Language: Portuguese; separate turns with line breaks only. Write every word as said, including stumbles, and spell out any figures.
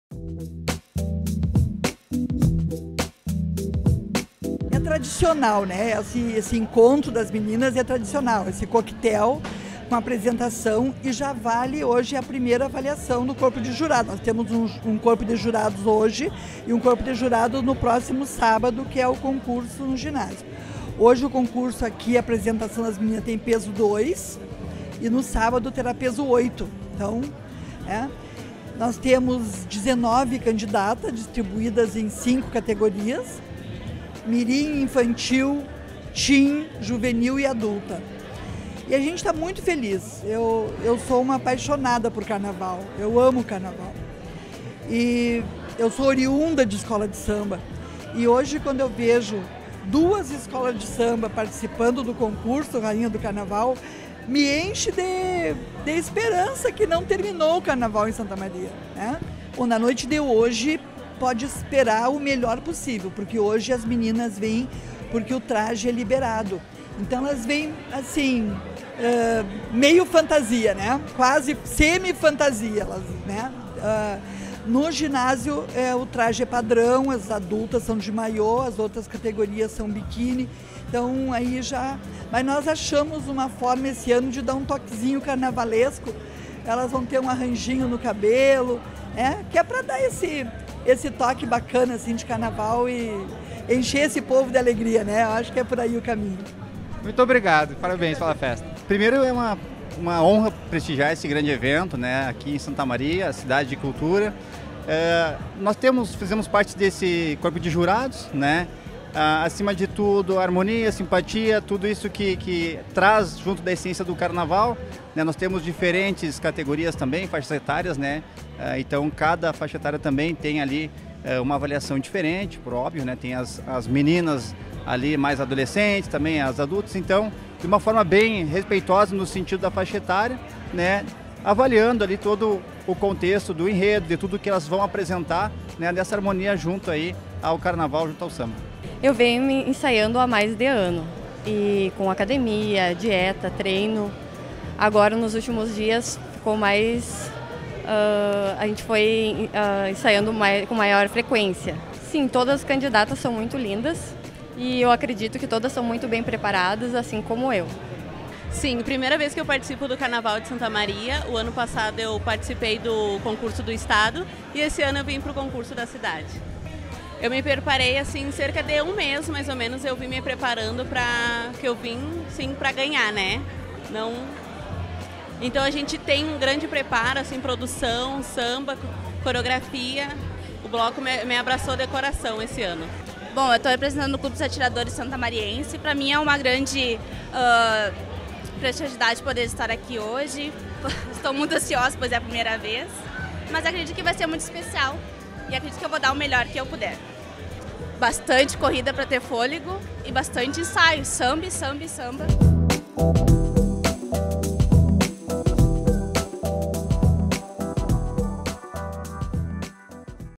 É tradicional, né? Esse, esse encontro das meninas é tradicional, esse coquetel com apresentação, e já vale hoje a primeira avaliação do corpo de jurado. Nós temos um, um corpo de jurados hoje e um corpo de jurado no próximo sábado, que é o concurso no ginásio. Hoje o concurso aqui, a apresentação das meninas tem peso dois e no sábado terá peso oito. Então, é, nós temos dezenove candidatas distribuídas em cinco categorias: mirim, infantil, teen, juvenil e adulta. E a gente está muito feliz. Eu, eu sou uma apaixonada por carnaval, eu amo carnaval. E eu sou oriunda de escola de samba. E hoje, quando eu vejo duas escolas de samba participando do concurso Rainha do Carnaval, me enche de, de esperança que não terminou o carnaval em Santa Maria, né? Bom, na noite de hoje pode esperar o melhor possível, porque hoje as meninas vêm porque o traje é liberado. Então elas vêm assim, uh, meio fantasia, né? Quase semi-fantasia, elas, né? Uh, no ginásio é, o traje é padrão, as adultas são de maiô, as outras categorias são biquíni. Então aí já... Mas nós achamos uma forma esse ano de dar um toquezinho carnavalesco. Elas vão ter um arranjinho no cabelo, né? Que é para dar esse, esse toque bacana assim, de carnaval e encher esse povo de alegria, né? Eu acho que é por aí o caminho.
Muito obrigado, parabéns pela festa. Primeiro é uma, uma honra prestigiar esse grande evento, né, aqui em Santa Maria, a cidade de cultura. É, nós temos, fizemos parte desse corpo de jurados, né, ah, acima de tudo, harmonia, simpatia, tudo isso que, que traz junto da essência do carnaval, né. Nós temos diferentes categorias também, faixas etárias, né, ah, então cada faixa etária também tem ali é, uma avaliação diferente, por óbvio, né, tem as, as meninas ali mais adolescentes, também as adultas, então de uma forma bem respeitosa no sentido da faixa etária, né, avaliando ali todo o contexto do enredo, de tudo que elas vão apresentar, né, dessa harmonia junto aí ao carnaval, junto ao samba.
Eu venho me ensaiando há mais de ano, e com academia, dieta, treino. Agora nos últimos dias ficou mais, uh, a gente foi uh, ensaiando mais, com maior frequência. Sim, todas as candidatas são muito lindas. E eu acredito que todas são muito bem preparadas, assim como eu.
Sim, primeira vez que eu participo do Carnaval de Santa Maria. O ano passado eu participei do concurso do estado e esse ano eu vim para o concurso da cidade. Eu me preparei assim cerca de um mês, mais ou menos, eu vim me preparando para que eu vim sim para ganhar, né? Não. Então a gente tem um grande preparo, assim, produção, samba, coreografia. O bloco me, me abraçou de coração esse ano.
Bom, eu estou representando o Clube dos Atiradores Santamariense. Para mim é uma grande uh, prestigiedade poder estar aqui hoje. Estou muito ansiosa, pois é a primeira vez. Mas acredito que vai ser muito especial e acredito que eu vou dar o melhor que eu puder. Bastante corrida para ter fôlego e bastante ensaio. Samba, samba, samba.